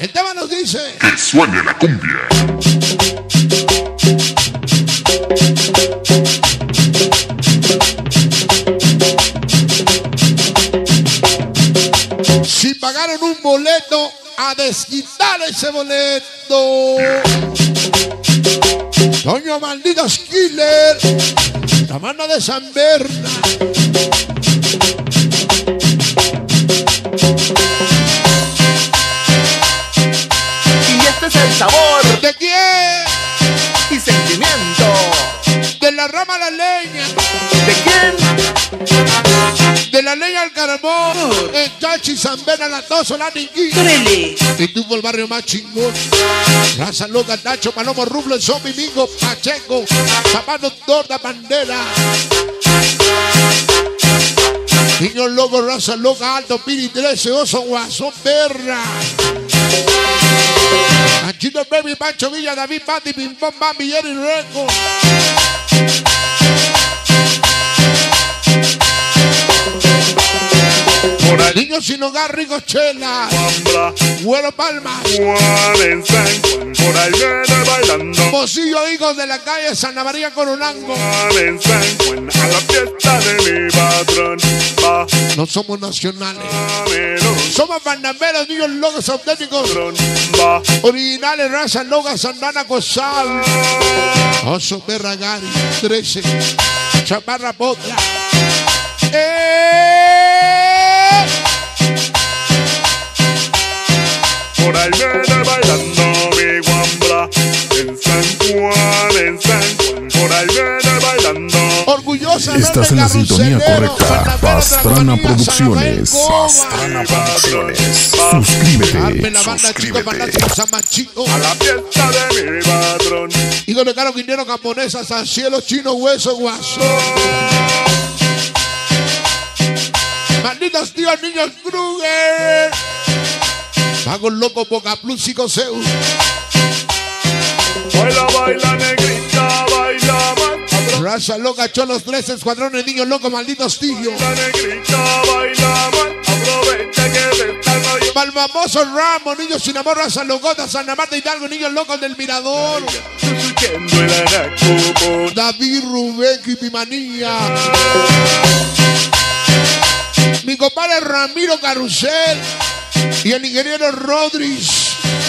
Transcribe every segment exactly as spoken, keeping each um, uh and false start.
El tema nos dice que suene la cumbia. Si pagaron un boleto, a desquitar ese boleto. Doño Malditos Killer, la mano de San Berna. Y este es el sabor. ¿De quién? Y sentimiento. De la rama a la leña. ¿De quién? De la leña al carbón. El Chachi, San Berna, la Toso, la Niquí. Y tú por el barrio más chingón. Raza Loca, Nacho, Palomo, Rublo, Zombie, Mingo, Pacheco, Zapano, Torda, Bandera. Niños locos, Raza Loca, Alto, Piri, trece, Oso, Guasón, Perra. Anchito, Baby, Pancho Villa, David, Pati, Pimpón, Bambi, Jerry, Reco. Niños sin hogar, Ricochela, Güero Palmas, por ahí viene bailando. Pocillo, hijos de la calle Santa María Coronango. A la fiesta de mi patrón. Va, No somos nacionales, menos somos bandameros, niños locos auténticos, va. originales, Raza Loca, Santana Cosal, Oso Perra Gari, trece, Chaparra Potra. ¡Eh! Por ahí viene bailando mi guambra. En San Juan, en San Juan. Por ahí viene bailando. Orgullosa. Estás en la sintonía correcta. Pastrana Producciones. Pastrana Producciones. Suscríbete. Suscríbete. A la fiesta de mi patrón. Hijo de Caro Quintero, Camponesa, San Cielo, Chino, Hueso, Guaso. Malditos tíos, niños Kruger. Pago loco, Boca Plus, Psicoseus. Baila, baila, negrita, baila, man. Raza Loca, Cholos, tres escuadrones, niños locos, malditos tíos. La negrita, baila, man. Aprovecha que te están oyendo. Malmamoso Ramos, niños sin amor, Raza Locota, Santa Marta Hidalgo, niños locos del Mirador. Subiendo el anaco por David, Rubén, Kipimanía. Mi compadre Ramiro Carrusel y el ingeniero Rodríguez.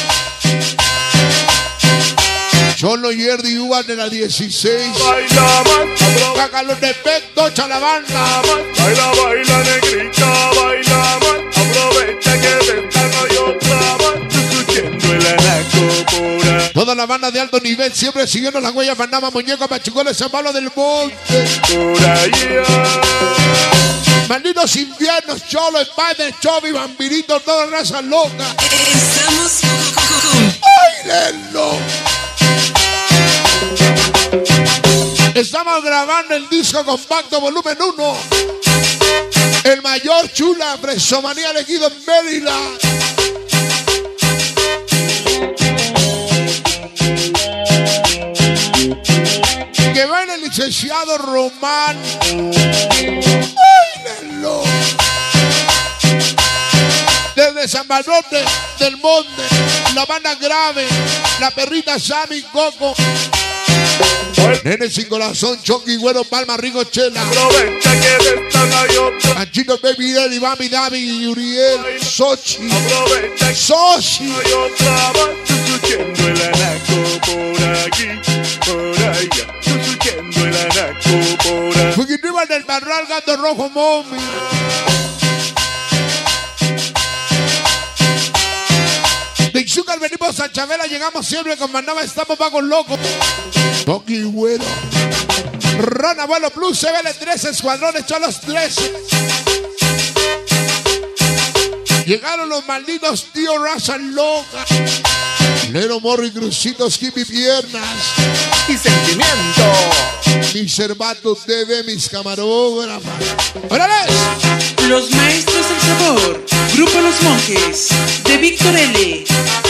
Cholo Yerdi Uvas de la dieciséis. baila, man. Cácalo de Pecto, Chalabanda. Baila, baila, negrita, baila, man. Aprovecha que te están oyendo, man. Subiendo el anaco por ahí. Toda la banda de alto nivel siempre siguiendo las huellas. Panamá, Muñeco, Pachucoles, San Pablo del Monte. Por allá. Malditos inviernos, Cholo, Spider, Chobi, Vampirito, toda raza loca. Estamos ¡Báilenlo! Estamos grabando el disco compacto volumen uno. El mayor chula, Presomanía elegido en Mérida. Que va en el licenciado Román. ¡Báilenlo! Desde San Barrote del Monte, la banda grave, la perrita Sammy Coco. Nene sin corazón, Chucky, Güero, Palma, Ricochela. Aprovecha que te están oyendo. Anchito, Baby, Daddy, Bami, Davi y Uriel, Sochi, Aprovecha que Sochi. hay otra más. Subiendo el anaco por aquí, por allá. Subiendo el anaco por ahí. Fugitiva del Barral, Gato Rojo, Momi. De Ixúcar venimos a Chabela, llegamos siempre con Manaba, estamos vagos locos. Toki Güero. Ron Abuelo Plus, C B L trece, escuadrones, Cholos trece. Llegaron los malditos tíos Raza Loca. Nero Morro y Crucitos, Kipi Piernas. Y sentimiento. Mis Cervatos T V, mis camarógrafas. ¡Órale! los maestros del sabor. Grupo Los Monjes de Víctor L.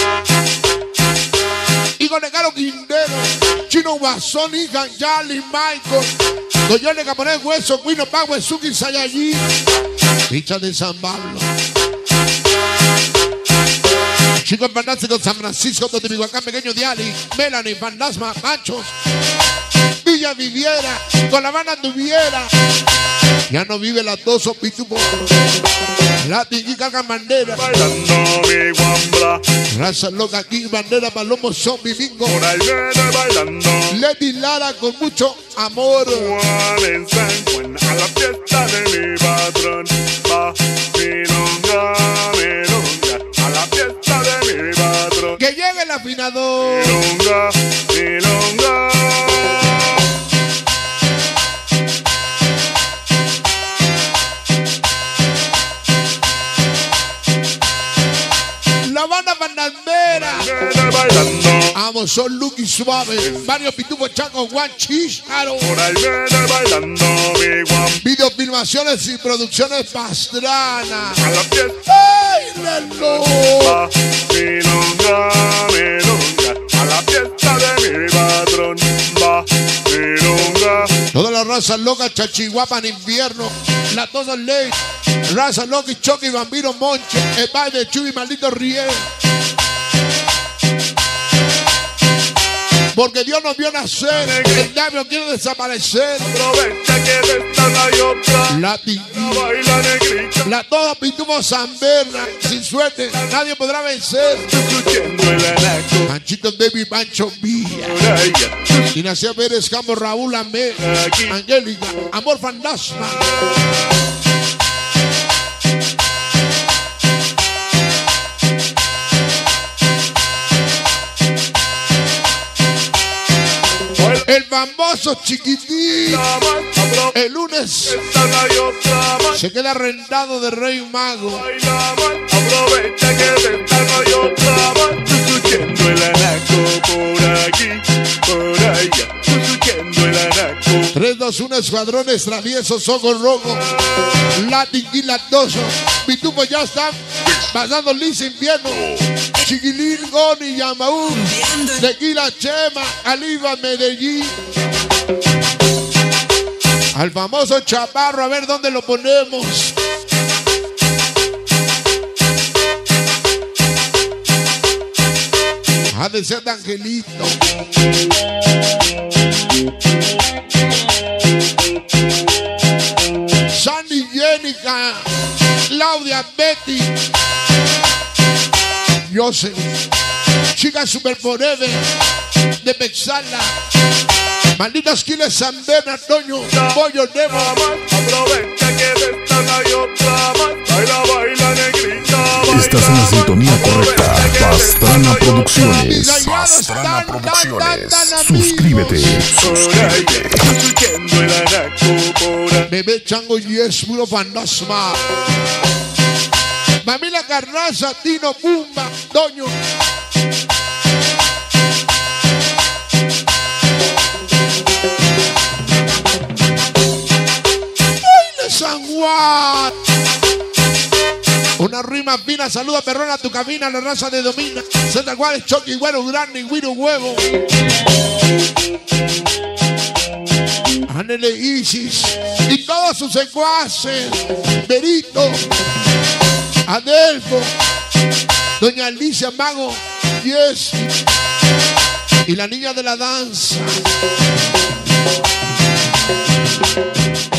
Hijo de Caro Quintero, Chino Guasón, Hija, Yali, Michael, Doyone Caponés, Hueso, Cuino, Pagüe, Suki, Sayallí, Ficha de San Pablo. Chicos fantásticos, San Francisco, Totihuacán, Pequeño Diali, Melanie, Fantasma, Machos, Villa Viviera, con la banda Tuviera. Ya no vive la Toso, Pitupo, Latin y cargan bandera. Bailando mi guambra, Raza loca aquí, bandera, palomo, zombie, bingo. por ahí viene bailando. Lady Lara con mucho amor. Juan San Juan a la fiesta de mi patrón. Va, milonga, milonga, a la fiesta de mi patrón. Que llegue el afinador. Milonga, milonga. La banda bandandera. Viene bailando. Vamos, son Lucky Suave. Varios pitufos chacos, Juan Chícharo. Por ahí viene bailando mi guambra. Videofilmaciones y producciones Pastrana. A la fiesta. ¡Ay, Lelo! Va, milonga, milonga, a la fiesta de mi patrón. Va, milonga. Todas las razas locas, Chachiguapa en invierno. La Tosa Ley. Raza loca y Choque y Bambino Monche. El baile de Chubi, maldito Riel. Porque Dios nos vio nacer. El diablo quiere desaparecer. Aprovecha que de esta no hay otra. La Tigui. Baila negrita. La toda Pitufo San Berna. Sin suerte, nadie podrá vencer. Escuchando el anaco. Panchito Baby Pancho Villa. Por allá. Ignacia Pérez Campos, Raúl Amé. Aquí. Angélica. Amor Fantasma. El famoso Chiquitín. El lunes Esta no hay otra más. se queda rentado de Rey Mago. Baila más. Aprovecha que de esta no hay otra más. Escuchando el anaco por aquí, por allá. Escuchando el anaco. tres, dos, uno, escuadrones traviesos, ojos rojos. Latin y lactoso. Pitufo ya están pasando lisa invierno. Chiquilín, Goni, Yamaú. Tequila, Chema, Aliva, Medellín. Al famoso Chaparro, a ver dónde lo ponemos. Ha de ser de Angelito. Sandy, Jenica, Claudia, Betty, Joseph, Chica Super Forever, de Pexala, Malditas Quiles, San Bernardo, Toño, Pollo, Nemo. Aprovecha que de esta no hay otra más. Baila, baila, negrita. Baila, Estás en la sintonía correcta. aprovecha que de esta Pastrana no hay otra Producciones. Pastrana Producciones. Suscríbete. Suscríbete. Escuchando el anaco por ahí. Bebé Chango y es puro fantasma. Mamila Carraza, Tino Pumba, Toño. ¡Baile San Juan! Una rima fina, saluda perrona a tu cabina, la raza de Domina. Santa Juárez, Chucky, Güero, Grande, Guiro, Huevo. Anele Isis y todos sus secuaces. Berito, Adelfo, Doña Alicia Mago, Yes y la niña de la danza.